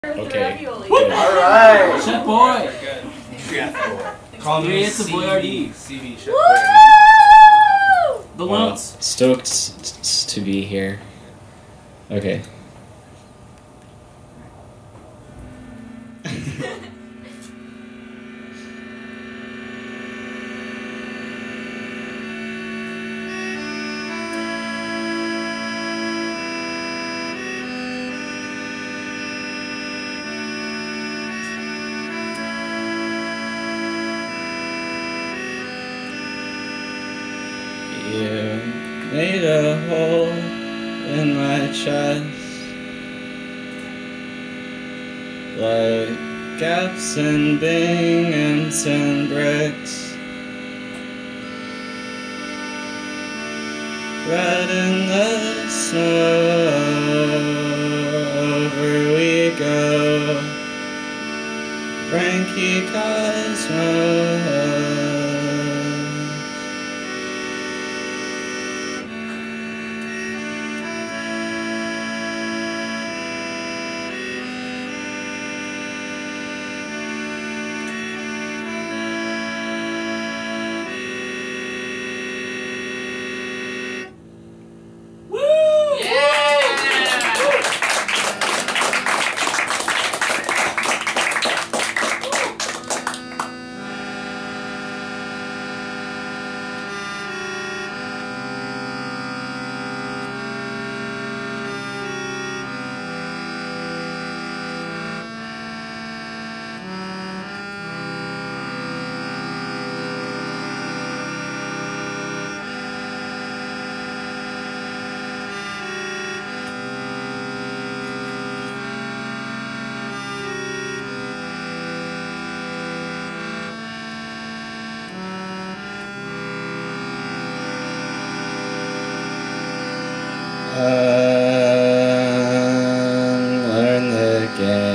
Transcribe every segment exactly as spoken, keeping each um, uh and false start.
Okay. Alright. Chef Boy. Chef Boy. Call me it's a Boy R D. C V Chef Boy. The Well, notes. stoked s- to be here. Okay. You made a hole in my chest, like gaps in Binghamton bricks. Red in the snow, over we go, Frankie Cosmos. Unlearn the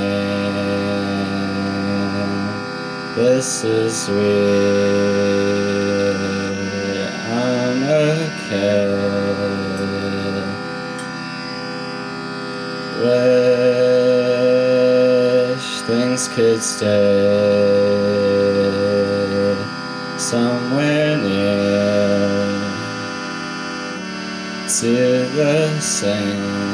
game. This is weird. I'm okay. Wish things could stay somewhere near to the same.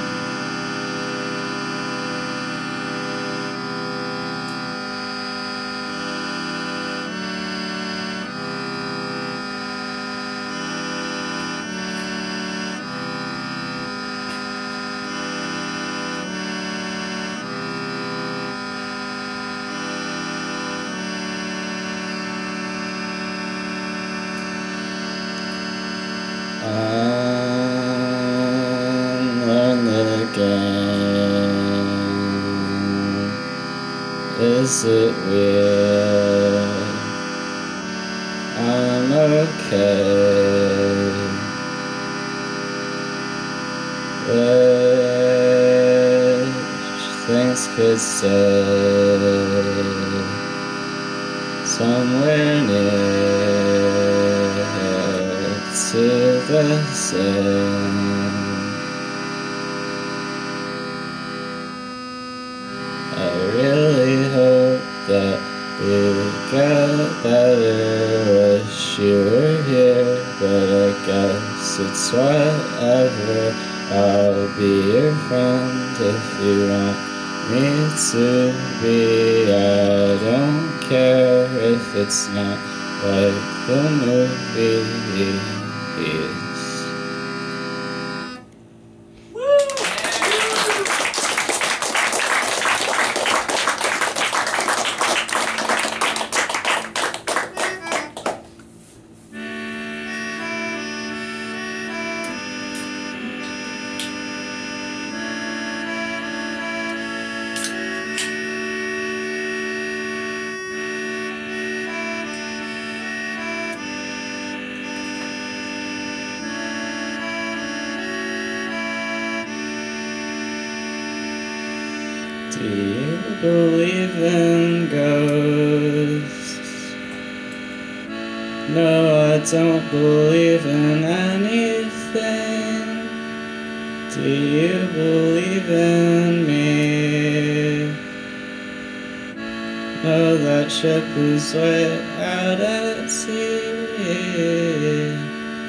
Unlearn the game. Is it weird? I'm okay. Wish things could stay somewhere near to the same. I really hope that you get better. Wish you were here, but I guess it's whatever. I'll be your friend if you want me to be. I don't care if it's not like the movies. Do you believe in ghosts? No, I don't believe in anything. Do you believe in me? Oh, that ship is way out at sea.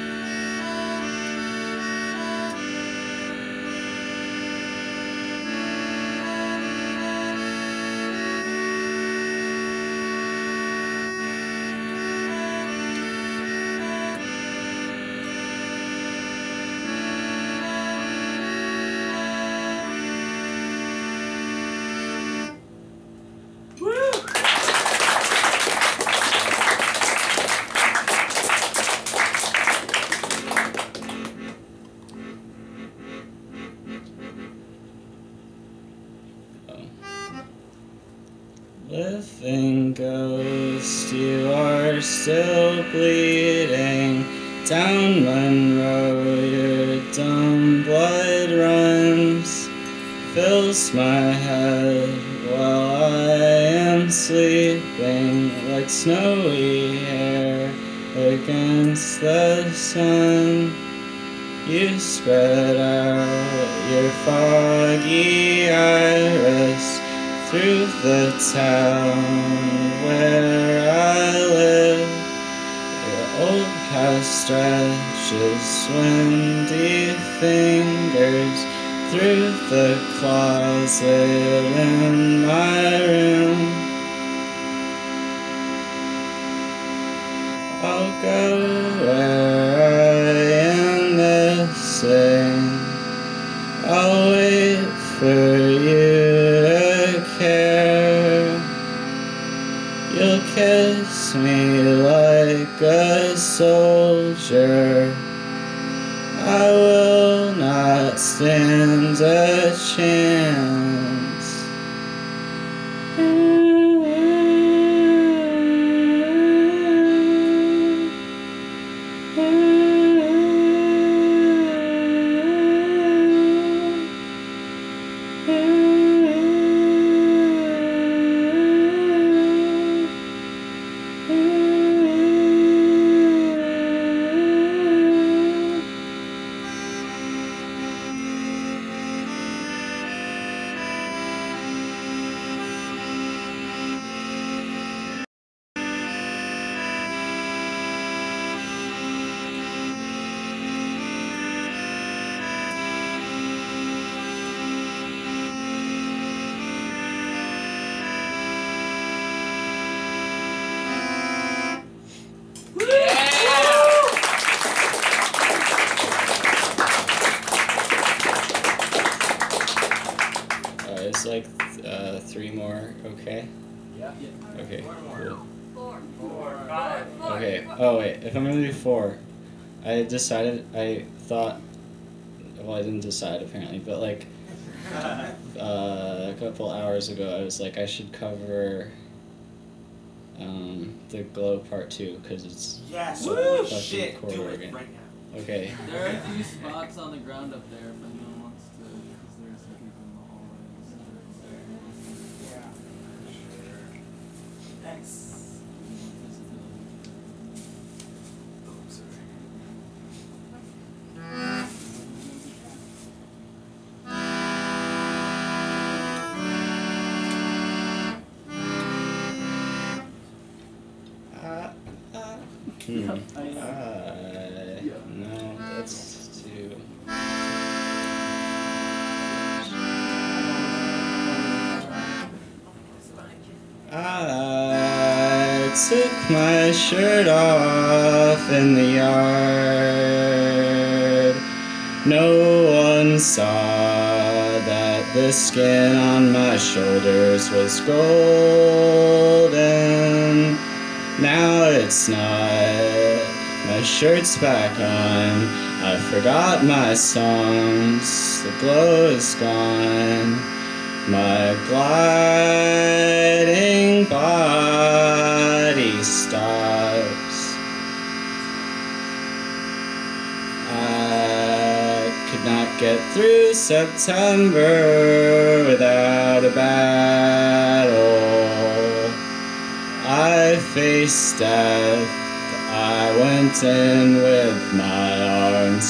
Living ghost, you are still bleeding. Down Monroe, your dumb blood runs. Fills my head while I am sleeping, like snowy hair against the sun. You spread out your foggy iris through the town where I live. Your old house stretches windy fingers through the closet in my room. I'll go where I am missing. I'll wait for you to care. You'll kiss me like a soldier. I will not stand a chance. It's like uh, three more, okay? Yeah. Okay, cool. Four. Four. Five. Okay, oh wait, if I'm gonna do four, I decided, I thought, well I didn't decide apparently, but like, uh, a couple hours ago I was like I should cover um, the Glow Part two, because it's Yes. a Holy fucking shit. chord Do it organ. right now. Okay. There are a few spots on the ground up there if anyone wants to, because there's some people in the hallways. Yeah. Sure. Nice. Oh, sorry. Uh, uh, hmm. Uh, no, that's too. I took my shirt off in the yard. No one saw that the skin on my shoulders was golden. Now it's not. My shirt's back on. I forgot my songs. The glow is gone. My gliding body stops. I could not get through September without a battle. I faced death. I went in with my arms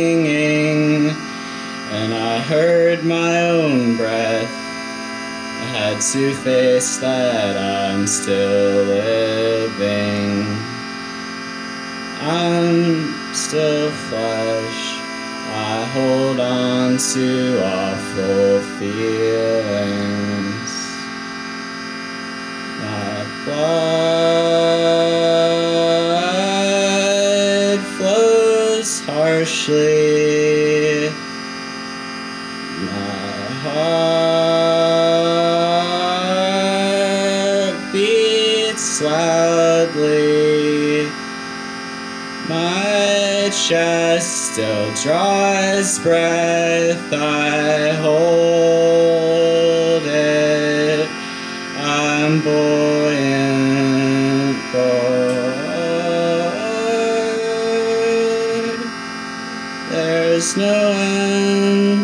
swinging, and I heard my own breath. I had to face that I'm still living. I'm still flesh. I hold on to awful feelings. My blood flows harshly. My heart beats loudly. My chest still draws breath. I hold it. I'm buoyant, boy. There's no end.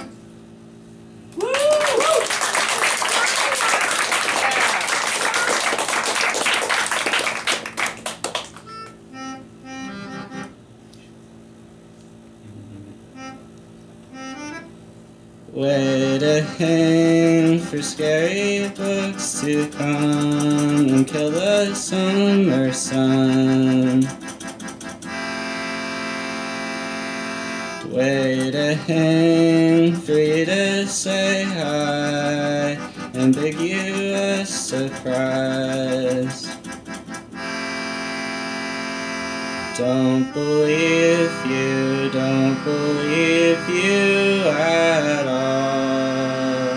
Waiting for scary books to come and kill the summer sun. Waiting for you to say hi, ambiguous surprise. Don't believe you, don't believe you at all.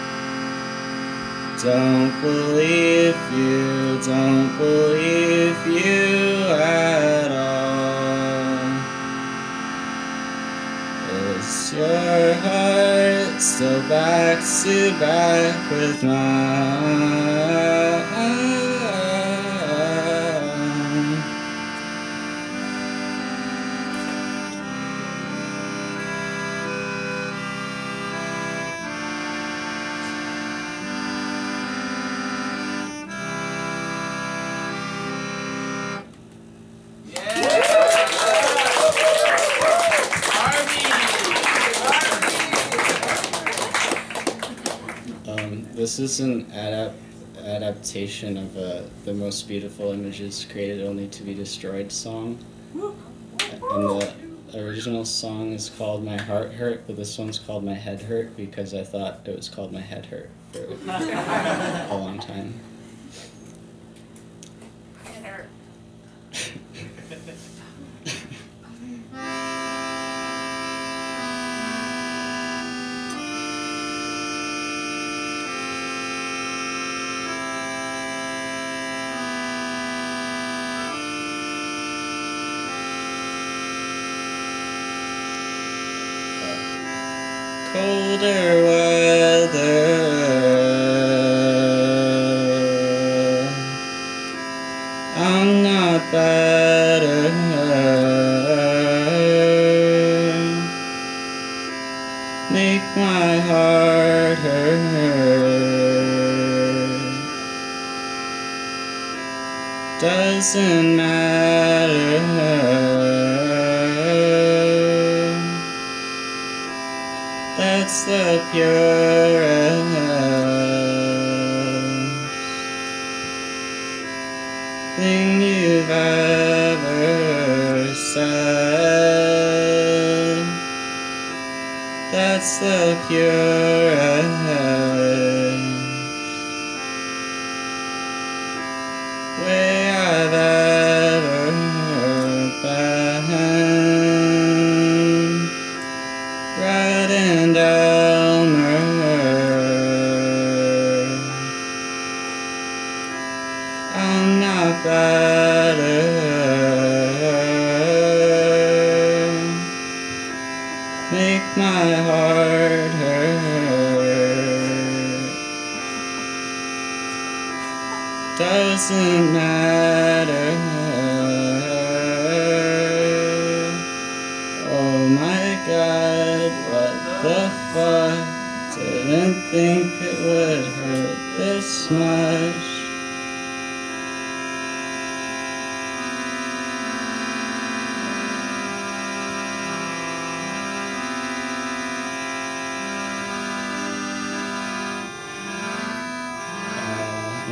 Don't believe you, don't believe you at all. Is your heart still back to back with mine? This is an adap adaptation of uh, the Most Beautiful Images Created Only to Be Destroyed song. And the original song is called My Heart Hurt, but this one's called My Head Hurt because I thought it was called My Head Hurt for a long time. Head hurt. Colder weather, I'm not better. Make my heart hurt. Doesn't matter. That's the purest thing you've ever said. That's the purest way I've ever been. Red and Elmer, I'm not better. Make my heart hurt. Doesn't matter. Oh my God, what the fuck? Didn't think it would hurt this much.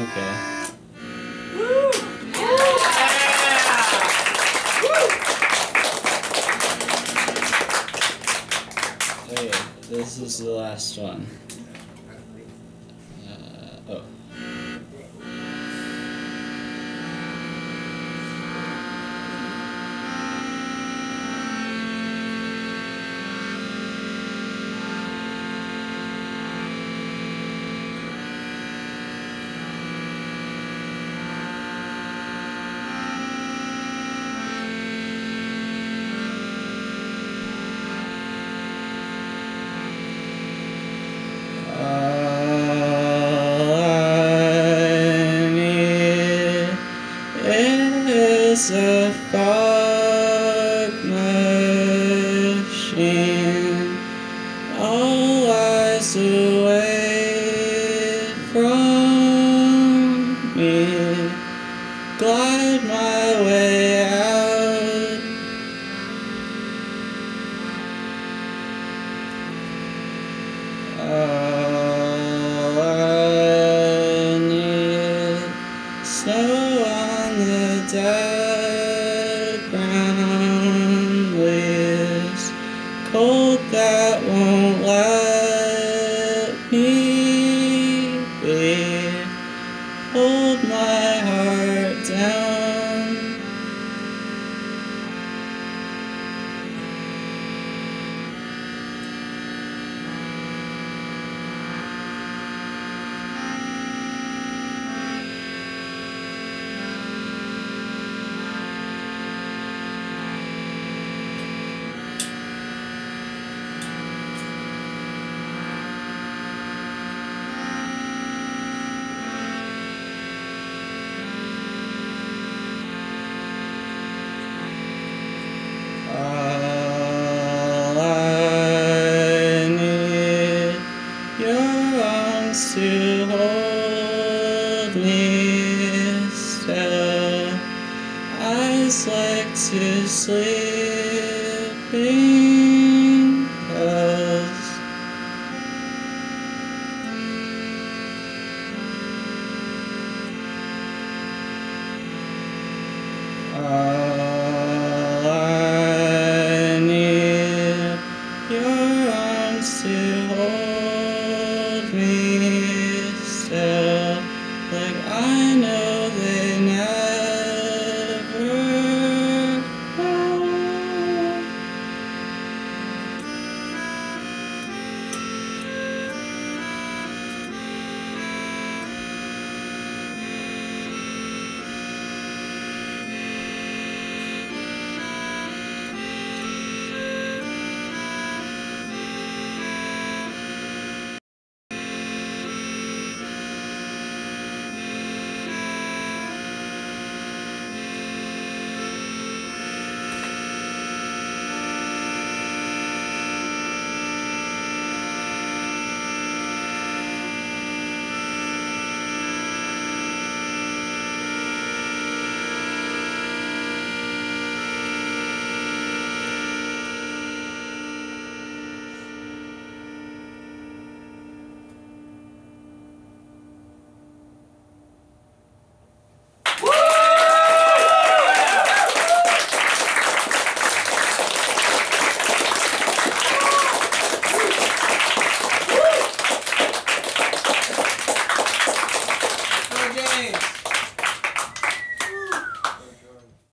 Okay. Woo! Okay, this is the last one. Uh, oh. All I need is a fog machine. All eyes away from me. Glide my way out. All I need, snow on the dead ground, leaves cold that won't let me be. Hold my heart down. All I need, your arms to hold me still. Eyes like to sleep.